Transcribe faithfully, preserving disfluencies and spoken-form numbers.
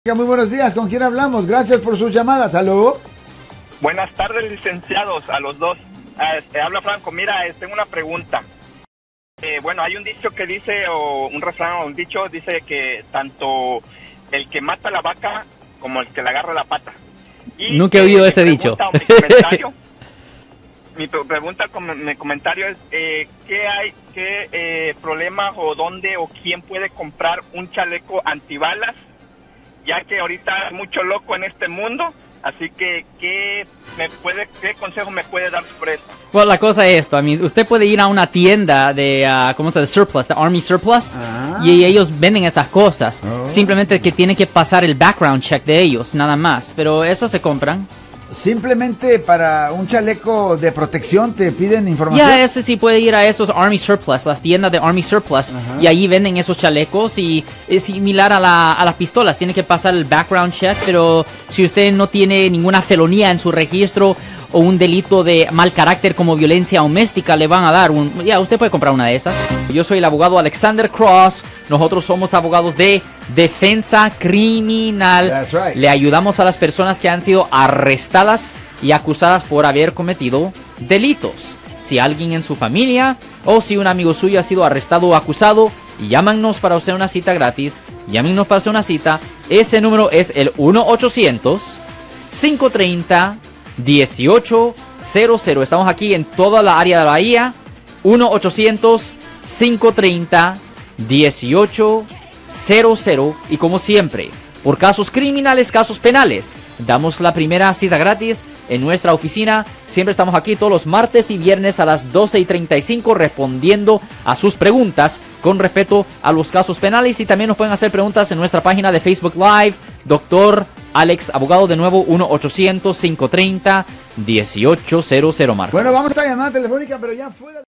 Muy buenos días, ¿con quién hablamos? Gracias por sus llamadas. ¿Aló? Buenas tardes, licenciados, a los dos. Ah, este, habla Franco. Mira, eh, tengo una pregunta. Eh, bueno, hay un dicho que dice, o un refrán o un dicho, dice que tanto el que mata la vaca como el que le agarra la pata. Y Nunca he oído ese dicho. Mi comentario, mi pregunta, mi comentario es, eh, ¿qué hay, qué eh, problema o dónde o quién puede comprar un chaleco antibalas? Ya que ahorita hay mucho loco en este mundo, así que ¿qué, me puede, qué consejo me puede dar sobre eso? Bueno, la cosa es esto, a mí, usted puede ir a una tienda de, uh, ¿cómo se llama? Surplus, de Army Surplus, ah. y ellos venden esas cosas. Oh. Simplemente que tienen que pasar el background check de ellos, nada más, pero esas se compran. Simplemente para un chaleco de protección te piden información. Ya, ese sí puede ir a esos Army Surplus, las tiendas de Army Surplus, uh-huh. y ahí venden esos chalecos y es similar a, la, a las pistolas, tiene que pasar el background check, pero si usted no tiene ninguna felonía en su registro o un delito de mal carácter como violencia doméstica, le van a dar un... Ya, usted puede comprar una de esas. Yo soy el abogado Alexander Cross. Nosotros somos abogados de defensa criminal. That's right. Le ayudamos a las personas que han sido arrestadas y acusadas por haber cometido delitos. Si alguien en su familia o si un amigo suyo ha sido arrestado o acusado, llámanos para hacer una cita gratis. Llámenos para hacer una cita. Ese número es el uno ochocientos, cinco treinta, dieciocho cero cero. Estamos aquí en toda la área de la Bahía. uno ochocientos, cinco treinta, dieciocho cero cero. Y como siempre, por casos criminales, casos penales, damos la primera cita gratis en nuestra oficina. Siempre estamos aquí todos los martes y viernes a las doce y treinta y cinco respondiendo a sus preguntas con respecto a los casos penales. Y también nos pueden hacer preguntas en nuestra página de Facebook Live, Doctor Alex Abogado, de nuevo uno ochocientos, cinco treinta, dieciocho cero cero, Marco. Bueno, vamos a esta llamada telefónica, pero ya fuera.